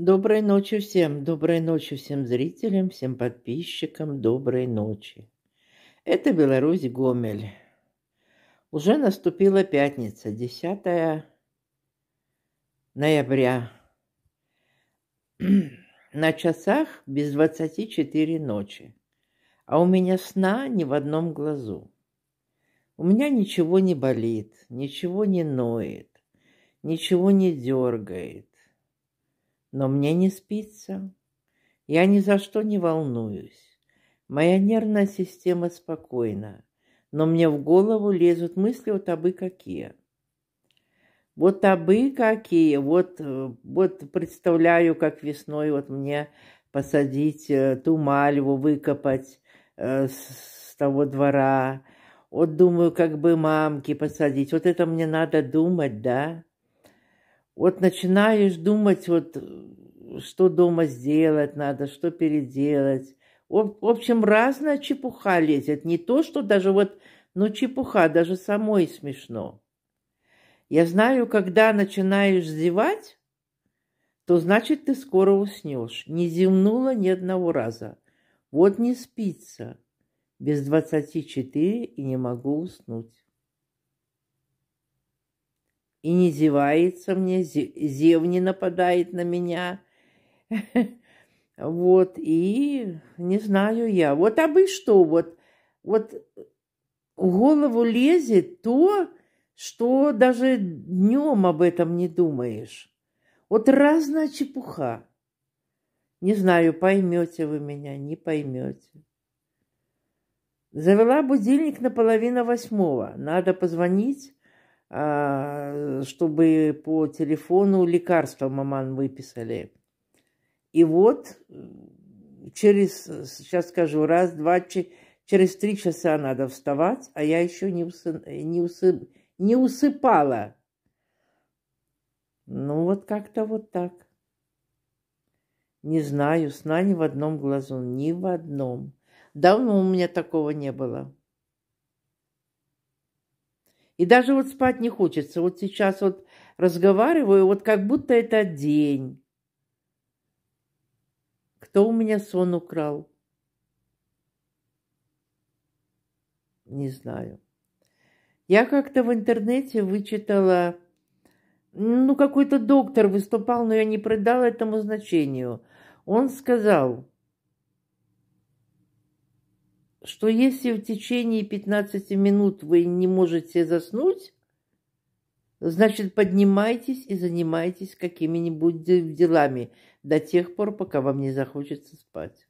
Доброй ночи всем зрителям, всем подписчикам, доброй ночи. Это Беларусь, Гомель. Уже наступила пятница, 10 ноября. На часах без 24 ночи, а у меня сна ни в одном глазу. У меня ничего не болит, ничего не ноет, ничего не дергает. Но мне не спится. Я ни за что не волнуюсь. Моя нервная система спокойна, но мне в голову лезут мысли вот абы какие. Вот абы какие. Вот представляю, как весной вот мне посадить ту мальву, выкопать с того двора. Вот думаю, как бы мамки посадить. Вот это мне надо думать, да? Вот начинаешь думать, вот что дома сделать надо, что переделать. В общем, разная чепуха лезет. Не то, что даже вот, чепуха, даже самой смешно. Я знаю, когда начинаешь зевать, то значит, ты скоро уснешь. Не зевнула ни одного раза. Вот не спится. Без 24 и не могу уснуть. И не зевается мне, зев не нападает на меня. Вот, и не знаю я. Вот абы что, вот в голову лезет то, что даже днем об этом не думаешь. Вот разная чепуха. Не знаю, поймете вы меня, не поймете. Завела будильник на 7:30. Надо позвонить, чтобы по телефону лекарства маман выписали. И вот сейчас скажу, раз, два, через 3 часа надо вставать, а я еще не усыпала. Ну, вот как-то вот так. Не знаю, сна ни в одном глазу, ни в одном. Давно у меня такого не было. И даже вот спать не хочется. Вот сейчас вот разговариваю, вот как будто это день. Кто у меня сон украл? Не знаю. Я как-то в интернете вычитала, какой-то доктор выступал, но я не придала этому значению. Он сказал, что если в течение 15 минут вы не можете заснуть, значит, поднимайтесь и занимайтесь какими-нибудь делами до тех пор, пока вам не захочется спать.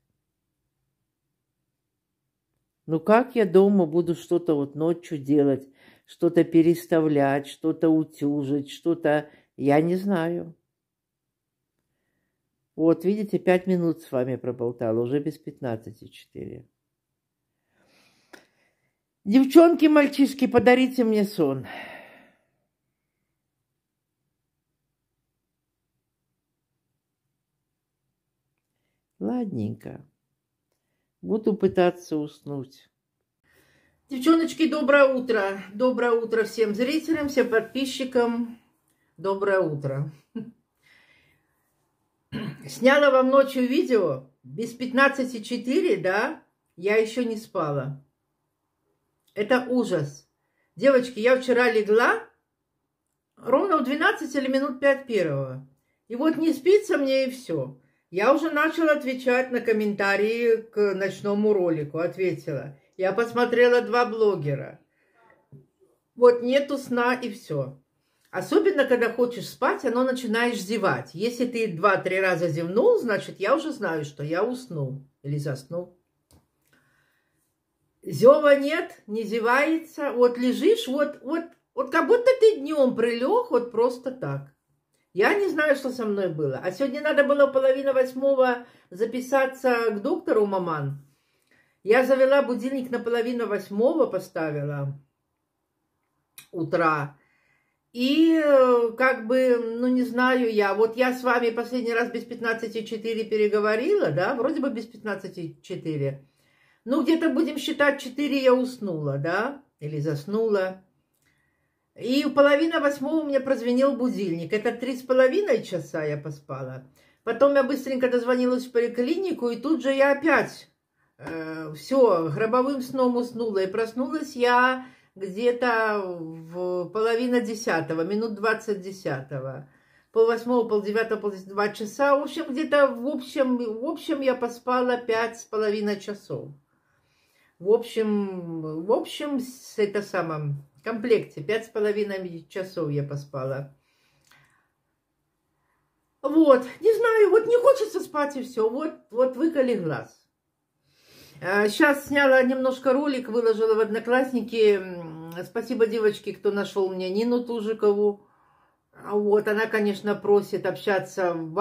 Как я дома буду что-то вот ночью делать, что-то переставлять, что-то утюжить, что-то, я не знаю. Вот, видите, 5 минут с вами проболтала, уже без 15:04. Девчонки, мальчишки, подарите мне сон. Ладненько. Буду пытаться уснуть. Девчоночки, доброе утро. Доброе утро всем зрителям, всем подписчикам. Доброе утро. Сняла вам ночью видео. Без 15:04, да? Я еще не спала. Это ужас. Девочки, я вчера легла ровно в 12 или минут 5 первого. И вот не спится мне, и все. Я уже начала отвечать на комментарии к ночному ролику. Ответила. Я посмотрела 2 блогера. Вот нету сна, и все. Особенно, когда хочешь спать, оно начинаешь зевать. Если ты 2-3 раза зевнул, значит, я уже знаю, что я уснул или заснул. Зева нет, не зевается. Вот лежишь, вот как будто ты днем прилег, вот просто так. Я не знаю, что со мной было. А сегодня надо было 7:30 записаться к доктору маман. Я завела будильник на 7:30, поставила утра. И как бы, не знаю я. Вот я с вами последний раз без 15:04 переговорила, да? Вроде бы без 15:04. Где-то будем считать 4 я уснула, да? Или заснула. И в 7:30 у меня прозвенел будильник. Это 3,5 часа я поспала. Потом я быстренько дозвонилась в поликлинику, и тут же я опять все, гробовым сном уснула. И проснулась я где-то в половина 10-го, минут 20 10-го. Пол-8, пол-9, пол-2 часа. В общем, где-то в общем я поспала 5,5 часов. В общем, с это самом комплекте 5,5 часов я поспала. Вот, не знаю, вот не хочется спать и все. Вот выколи глаз. Сейчас сняла немножко ролик, выложила в Одноклассники. Спасибо девочке, кто нашел мне Нину Тужикову. Вот, она, конечно, просит общаться в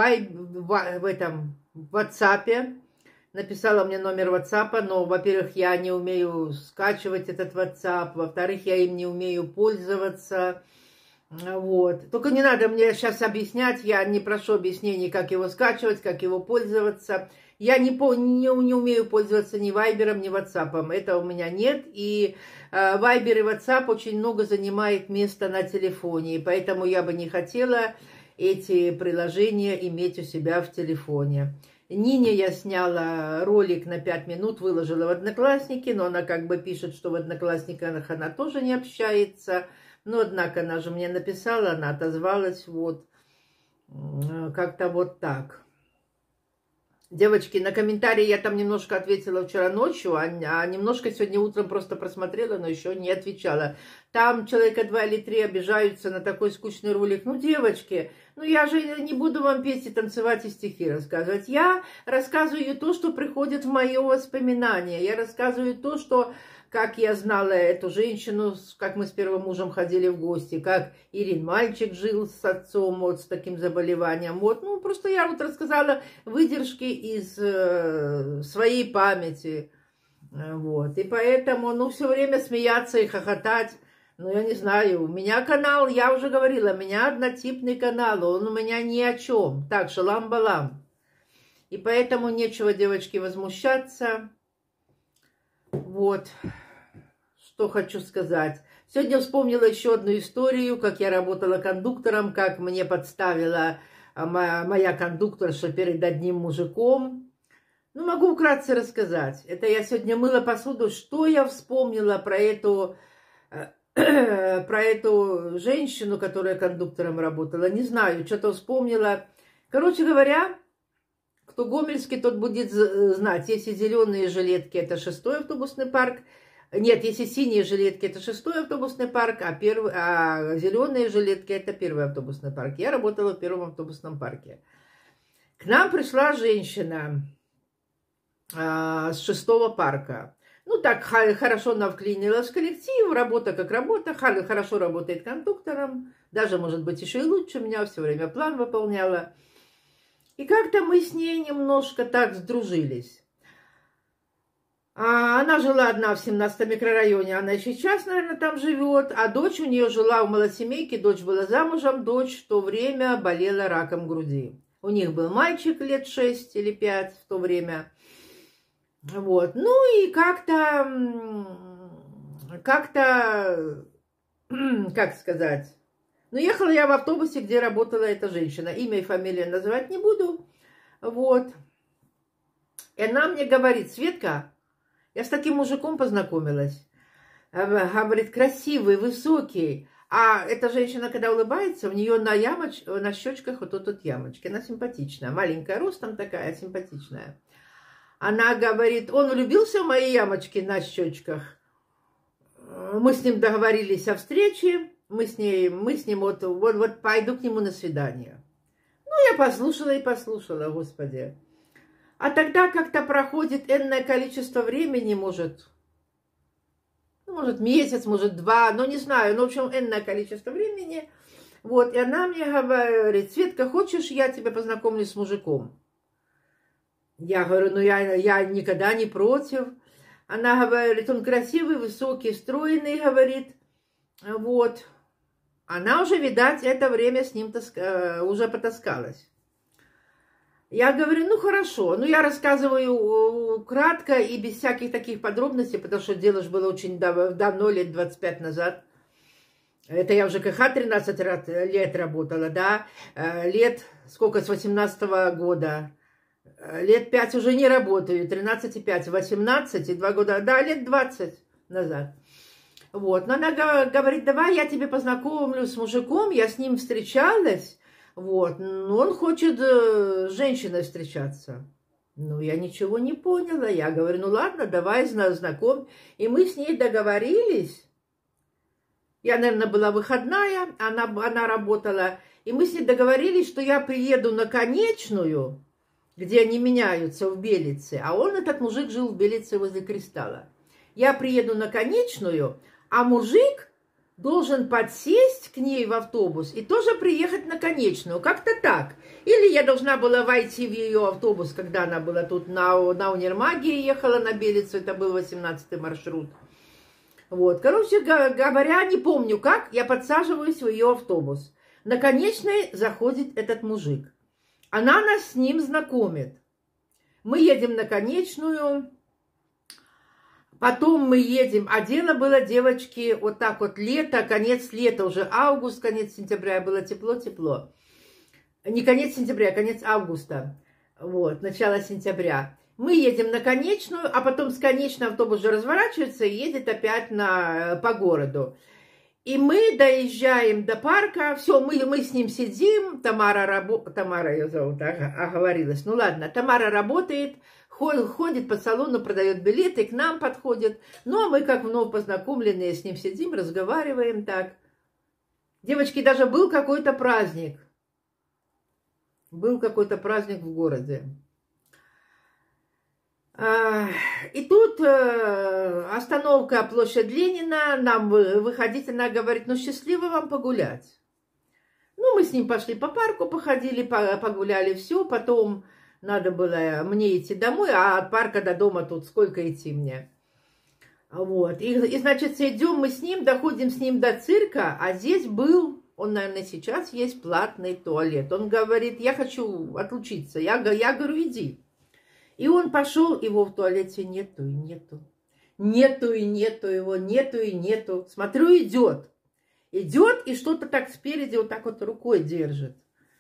WhatsApp. Написала мне номер WhatsApp, но, во-первых, я не умею скачивать этот WhatsApp, во-вторых, я им не умею пользоваться. Вот. Только не надо мне сейчас объяснять, я не прошу объяснений, как его скачивать, как его пользоваться. Я не умею пользоваться ни Вайбером, ни WhatsApp. Это у меня нет. И Вайбер и WhatsApp очень много занимает места на телефоне. И поэтому я бы не хотела эти приложения иметь у себя в телефоне. Нине я сняла ролик на 5 минут, выложила в Одноклассники, но она как бы пишет, что в Одноклассниках она тоже не общается. Но, однако, она же мне написала, она отозвалась, вот, как-то вот так. Девочки, на комментарии я там немножко ответила вчера ночью, а немножко сегодня утром просто просмотрела, но еще не отвечала. Там человека 2 или 3 обижаются на такой скучный ролик. Ну, девочки, ну я же не буду вам петь и танцевать и стихи рассказывать. Я рассказываю то, что приходит в мое воспоминание. Я рассказываю то, что... Как я знала эту женщину, как мы с первым мужем ходили в гости, как Ирин мальчик жил с отцом вот с таким заболеванием. Вот, ну, просто я вот рассказала выдержки из своей памяти. Вот, и поэтому, ну, все время смеяться и хохотать, ну, я не знаю, у меня канал, я уже говорила, у меня однотипный канал, он у меня ни о чем. Так, шалам-балам. И поэтому нечего, девочки, возмущаться. Вот, что хочу сказать. Сегодня вспомнила еще одну историю, как я работала кондуктором, как мне подставила моя кондукторша перед одним мужиком. Ну, могу вкратце рассказать. Это я сегодня мыла посуду. Что я вспомнила про эту женщину, которая кондуктором работала? Не знаю, что-то вспомнила. Короче говоря... Кто гомельский, тот будет знать. Если зеленые жилетки, это 6-й автобусный парк. Нет, если синие жилетки, это 6-й автобусный парк, а зеленые жилетки, это 1-й автобусный парк. Я работала в 1-м автобусном парке. К нам пришла женщина с 6-го парка. Ну, так хорошо она вклинилась в коллектив, работа как работа, хорошо работает кондуктором, даже, может быть, еще и лучше меня, все время план выполняла. И как-то мы с ней немножко так сдружились. Она жила одна в 17-м микрорайоне, она и сейчас, наверное, там живет. А дочь у нее жила в малосемейке, дочь была замужем, дочь в то время болела раком груди. У них был мальчик лет 6 или 5 в то время. Вот. Ну и как-то, как сказать... Но ехала я в автобусе, где работала эта женщина. Имя и фамилию называть не буду. Вот. И она мне говорит: Светка, я с таким мужиком познакомилась. Говорит, красивый, высокий. А эта женщина, когда улыбается, у нее на щечках вот тут ямочки. Она симпатичная. Маленькая ростом такая, симпатичная. Она говорит, он влюбился в мои ямочки на щечках. Мы с ним договорились о встрече. Мы с ним вот пойду к нему на свидание. Ну, я послушала, Господи. А тогда как-то проходит энное количество времени, может месяц, может 2, ну, не знаю, ну, в общем, энное количество времени. Вот, и она мне говорит, Светка, хочешь, я тебя познакомлю с мужиком? Я говорю, ну, я никогда не против. Она говорит, он красивый, высокий, стройный, говорит, вот. Она уже, видать, это время с ним уже потаскалась. Я говорю, ну хорошо. Ну, я рассказываю кратко и без всяких таких подробностей, потому что дело же было очень давно, лет 25 назад. Это я в ЖКХ 13 лет работала, да. Лет, сколько, с 18-го года. Лет 5 уже не работаю, 13,5, 18 и 2 года, да, лет 20 назад. Вот, но она говорит, давай я тебе познакомлю с мужиком, я с ним встречалась, вот, но он хочет с женщиной встречаться. Ну, я ничего не поняла, я говорю, ну ладно, давай знакомь. И мы с ней договорились, я, наверное, была выходная, она работала, и мы с ней договорились, что я приеду на Конечную, где они меняются в Белице, а он, этот мужик, жил в Белице возле Кристалла. Я приеду на Конечную, а мужик должен подсесть к ней в автобус и тоже приехать на Конечную. Как-то так. Или я должна была войти в ее автобус, когда она была тут на универмаге, ехала на Белицу, это был 18-й маршрут. Вот. Короче говоря, не помню как, я подсаживаюсь в ее автобус. На Конечной заходит этот мужик. Она нас с ним знакомит. Мы едем на Конечную, потом мы едем, а дело было, девочки, вот так вот лето, конец лета, уже август, конец сентября, было тепло-тепло. Не конец сентября, а конец августа, вот, начало сентября. Мы едем на Конечную, а потом с Конечной автобус же разворачивается и едет опять по городу. И мы доезжаем до парка, все, мы с ним сидим, Тамара ее зовут, оговорилась, ну ладно, Тамара работает, ходит по салону, продает билеты, к нам подходит, ну а мы как вновь познакомленные с ним сидим, разговариваем так. Девочки, даже был какой-то праздник в городе. И тут остановка площадь Ленина, нам выходить, она говорит, ну счастливо вам погулять. Ну, мы с ним пошли по парку, походили, погуляли, все, потом надо было мне идти домой, а от парка до дома тут сколько идти мне. Вот, и значит, идем мы с ним, доходим с ним до цирка, а здесь был, он, наверное, сейчас есть платный туалет. Он говорит, я хочу отлучиться, я говорю, иди. И он пошел, его в туалете нету и нету. Нету и нету его, нету и нету. Смотрю, идет. Идет и что-то так спереди вот так вот рукой держит.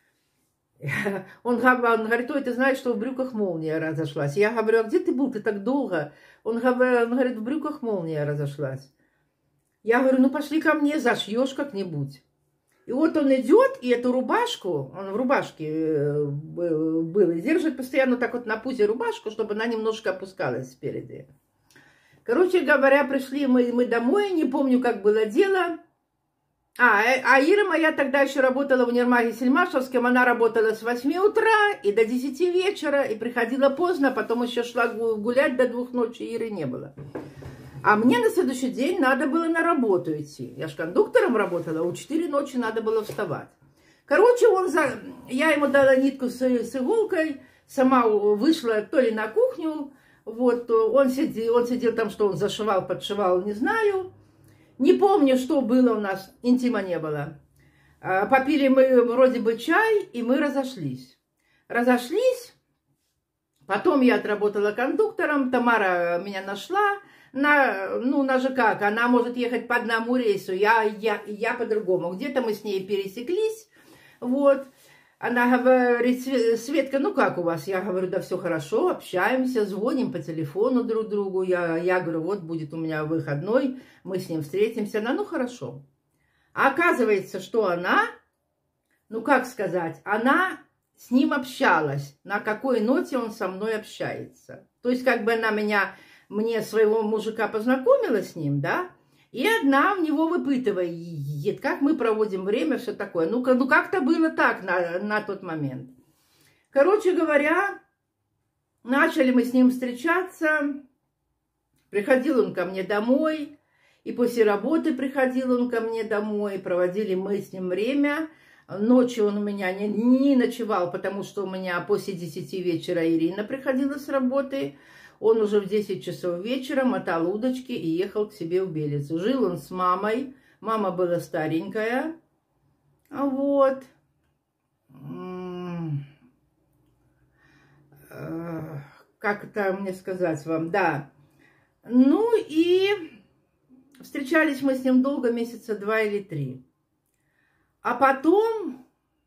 Он говорит, ой, ты знаешь, что в брюках молния разошлась. Я говорю, а где ты был, ты так долго? Он говорит, в брюках молния разошлась. Я говорю, ну пошли ко мне, зашьешь как-нибудь. И вот он идет, и эту рубашку, он в рубашке был, и держит постоянно так вот на пузе рубашку, чтобы она немножко опускалась спереди. Короче говоря, пришли мы домой, не помню, как было дело. А Ира моя тогда еще работала в универмаге Сельмашевском, она работала с 8 утра и до 10 вечера, и приходила поздно, потом еще шла гулять до 2 ночи, Иры не было. А мне на следующий день надо было на работу идти. Я же кондуктором работала, у 4 ночи надо было вставать. Короче, я ему дала нитку с иголкой, сама вышла то ли на кухню, вот, он сидел там, что он зашивал, подшивал, не знаю. Не помню, что было у нас, интима не было. Попили мы вроде бы чай, и мы разошлись. Потом я отработала кондуктором, Тамара меня нашла. На ЖК, она может ехать по одному рейсу, я по-другому. Где-то мы с ней пересеклись, вот. Она говорит, Светка, ну как у вас? Я говорю, да все хорошо, общаемся, звоним по телефону друг другу. Я говорю, вот будет у меня выходной, мы с ним встретимся. Она, ну хорошо. А оказывается, что она, ну как сказать, она с ним общалась, на какой ноте он со мной общается. То есть как бы она мне своего мужика познакомила с ним, да, и одна у него выпытывает, как мы проводим время, все такое. Ну как-то было так на тот момент. Короче говоря, начали мы с ним встречаться, приходил он ко мне домой, и после работы приходил он ко мне домой, проводили мы с ним время. Ночью он у меня не ночевал, потому что у меня после 10 вечера Ирина приходила с работы. Он уже в 10 часов вечера мотал удочки и ехал к себе в Белицу. Жил он с мамой. Мама была старенькая. Вот. Как это мне сказать вам? Да. Ну и Встречались мы с ним долго, месяца 2 или 3. А потом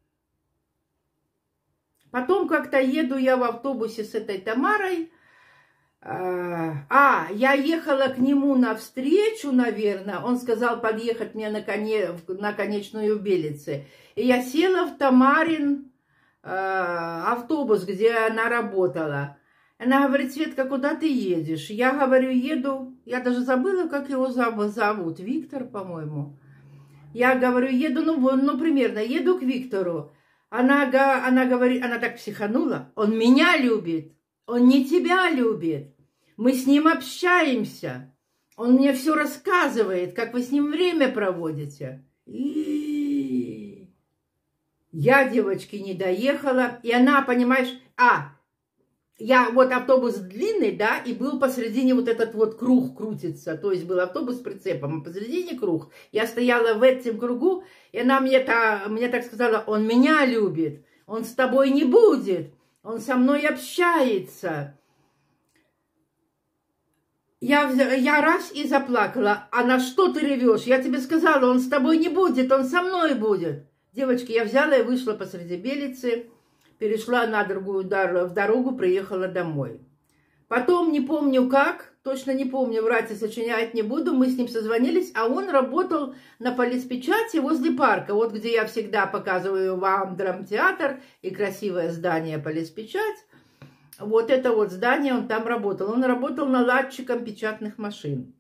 как-то еду я в автобусе с этой Тамарой. Я ехала к нему навстречу, наверное. Он сказал подъехать мне на конечную Белицы. И я села в Тамарин автобус, где она работала. Она говорит: Светка, куда ты едешь? Я говорю: еду. Я даже забыла, как его зовут. Виктор, по-моему. Я говорю: еду, ну примерно, еду к Виктору. Она говорит, она так психанула: он меня любит, он не тебя любит. Мы с ним общаемся. Он мне все рассказывает, как вы с ним время проводите. И я, девочки, не доехала. И она, понимаешь, автобус длинный, да, и был посередине вот этот вот круг крутится. То есть был автобус с прицепом, а посередине круг. Я стояла в этом кругу, и она мне так сказала: он меня любит, он с тобой не будет, он со мной общается. Я раз и заплакала. Она: что ты ревешь? Я тебе сказала, он с тобой не будет, он со мной будет. Девочки, я взяла и вышла посреди Белицы, перешла на другую дорогу, приехала домой. Потом, не помню как, точно не помню, врать и сочинять не буду, мы с ним созвонились, а он работал на полиспечати возле парка, вот где я всегда показываю вам драмтеатр и красивое здание полиспечать. Вот это вот здание, он там работал. Он работал наладчиком печатных машин.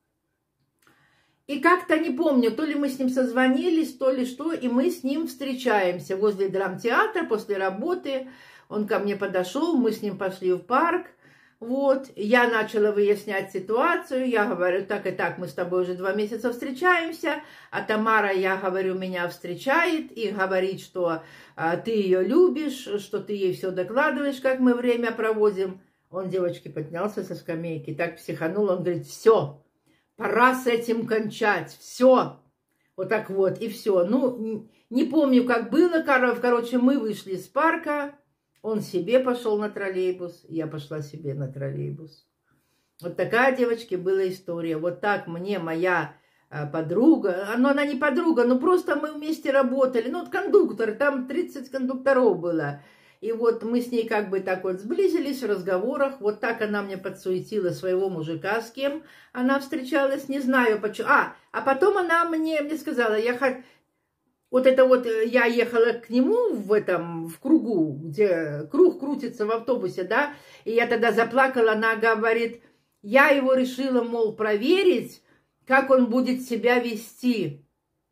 И как-то не помню, то ли мы с ним созвонились, то ли что, и мы с ним встречаемся возле драмтеатра после работы. Он ко мне подошел, мы с ним пошли в парк. Вот, я начала выяснять ситуацию, я говорю: так и так, мы с тобой уже 2 месяца встречаемся, а Тамара, я говорю, меня встречает и говорит, что ты ее любишь, что ты ей все докладываешь, как мы время проводим. Он, девочки, поднялся со скамейки, так психанул, он говорит: все, пора с этим кончать, все. Вот так вот, и все. Ну, не помню, как было, короче, мы вышли из парка. Он себе пошел на троллейбус, я пошла себе на троллейбус. Вот такая, девочки, была история. Вот так мне моя подруга, она не подруга, но просто мы вместе работали. Ну, вот кондуктор, там 30 кондукторов было. И вот мы с ней как бы так вот сблизились в разговорах. Вот так она мне подсуетила своего мужика, с кем она встречалась, не знаю почему. А потом она мне сказала: вот это вот я ехала к нему в кругу, где круг крутится в автобусе, да, и я тогда заплакала, она говорит: я его решила, мол, проверить, как он будет себя вести.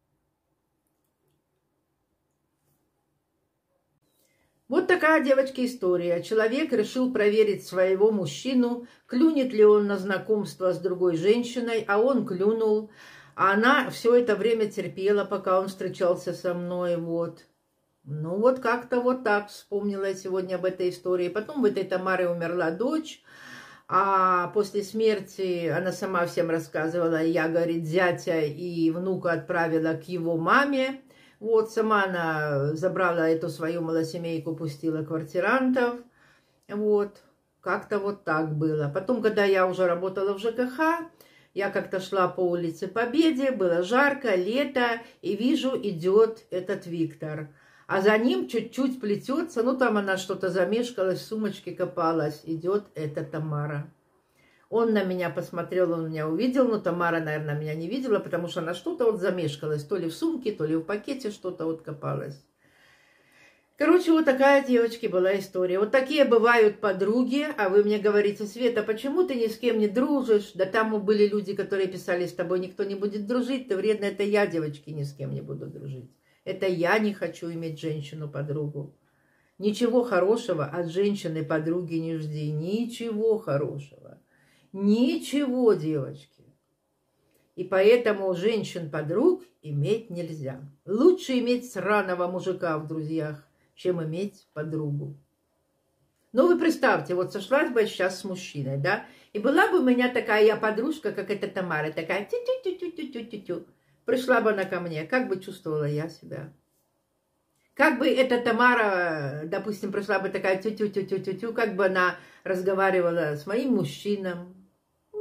Вот такая, девочки, история. Человек решил проверить своего мужчину, клюнет ли он на знакомство с другой женщиной, а он клюнул. А она все это время терпела, пока он встречался со мной, вот. Ну, вот как-то вот так вспомнила я сегодня об этой истории. Потом у этой Тамары умерла дочь, а после смерти она сама всем рассказывала. Я, говорит, зятя и внука отправила к его маме. Вот, сама она забрала эту свою малосемейку, пустила квартирантов. Вот, как-то вот так было. Потом, когда я уже работала в ЖКХ, я как-то шла по улице Победе, было жарко, лето, и вижу, идет этот Виктор. А за ним чуть-чуть плетется, ну там она что-то замешкалась, в сумочке копалась, идет эта Тамара. Он на меня посмотрел, он меня увидел, но Тамара, наверное, меня не видела, потому что она что-то вот замешкалась, то ли в сумке, то ли в пакете что-то вот копалась. Короче, вот такая, девочки, была история. Вот такие бывают подруги, а вы мне говорите: Света, почему ты ни с кем не дружишь? Да там были люди, которые писали: с тобой никто не будет дружить, ты вредная. Это я, девочки, ни с кем не буду дружить. Это я не хочу иметь женщину-подругу. Ничего хорошего от женщины-подруги не жди. Ничего хорошего. Ничего, девочки. И поэтому женщин-подруг иметь нельзя. Лучше иметь сраного мужика в друзьях, чем иметь подругу. Ну, вы представьте, вот сошлась бы я сейчас с мужчиной, да, и была бы у меня такая подружка, как эта Тамара, такая тю-тю-тю-тю-тю-тю-тю. Пришла бы она ко мне, как бы чувствовала я себя? Как бы эта Тамара, допустим, пришла бы такая тю-тю-тю-тю-тю-тю, как бы она разговаривала с моим мужчином?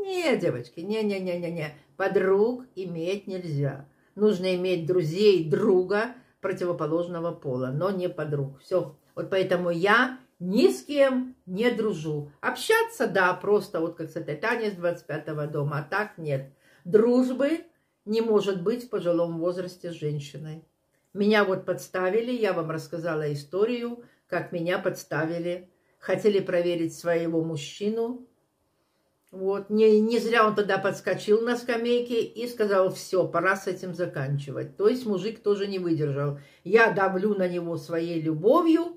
Не, девочки, не. Подруг иметь нельзя. Нужно иметь друзей, друга противоположного пола, но не подруг. Все. Вот поэтому я ни с кем не дружу. Общаться, да, просто вот как с этой Таней с 25-го дома, а так нет. Дружбы не может быть в пожилом возрасте с женщиной. Меня вот подставили, я вам рассказала историю, как меня подставили. Хотели проверить своего мужчину. Вот. Не зря он тогда подскочил на скамейке и сказал, все, пора с этим заканчивать. То есть мужик тоже не выдержал. Я давлю на него своей любовью,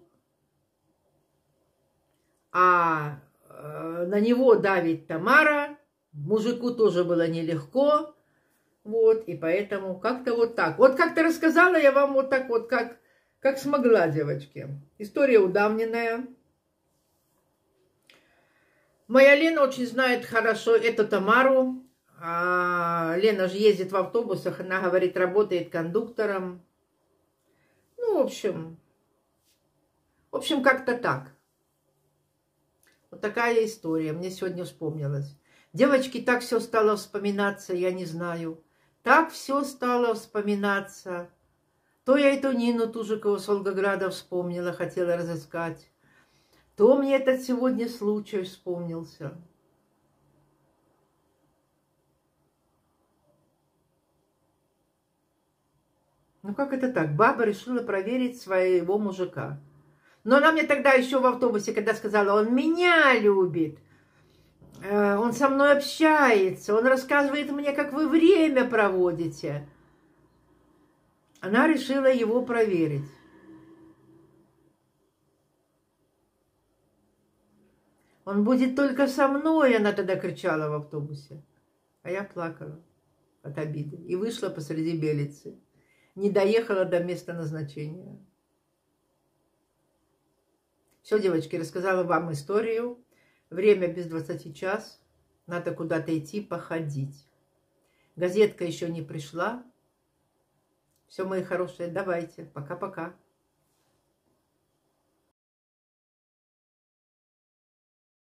а на него давит Тамара. Мужику тоже было нелегко. Вот, и поэтому как-то вот так. Вот как-то рассказала я вам вот так вот, как смогла, девочки. История удавненная. Моя Лена очень знает хорошо эту Тамару. Лена же ездит в автобусах, она, говорит, работает кондуктором. Ну, в общем, как-то так. Вот такая история. Мне сегодня вспомнилась. Девочки, так все стало вспоминаться, я не знаю. Так все стало вспоминаться. То я эту Нину Тужикову с Волгограда вспомнила, хотела разыскать. То мне этот сегодня случай вспомнился. Ну как это так? Баба решила проверить своего мужика. Но она мне тогда еще в автобусе, когда сказала, он меня любит, он со мной общается, он рассказывает мне, как вы время проводите. Она решила его проверить. Он будет только со мной, она тогда кричала в автобусе. А я плакала от обиды. И вышла посреди Белицы. Не доехала до места назначения. Все, девочки, рассказала вам историю. Время без 20 час. Надо куда-то идти походить. Газетка еще не пришла. Все, мои хорошие, давайте. Пока-пока.